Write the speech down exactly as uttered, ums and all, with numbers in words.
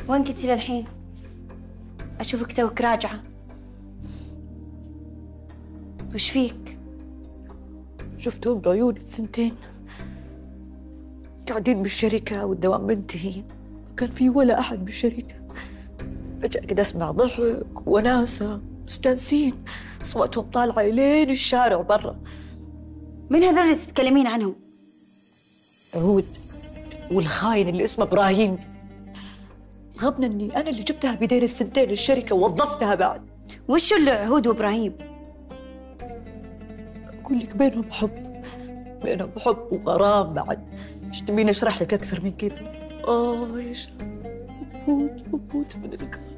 وين كنتي للحين؟ أشوفك توك راجعة. وش فيك؟ شفتهم بعيوني الثنتين قاعدين بالشركة والدوام منتهي، ما كان في ولا أحد بالشركة. فجأة كده أسمع ضحك وناسة مستانسين، أصواتهم طالعة لين الشارع برا. من هذول اللي تتكلمين عنهم؟ عهود والخاين اللي اسمه إبراهيم. غبنا إني أنا اللي جبتها بيدين الثنتين الشركة ووظفتها بعد. وشو اللي عهود وإبراهيم؟ أقول لك بينهم حب، بينهم حب وغرام بعد. ايش تبين اشرح لك اكثر من كذا؟ اه يا شام، بموت بموت من القلب.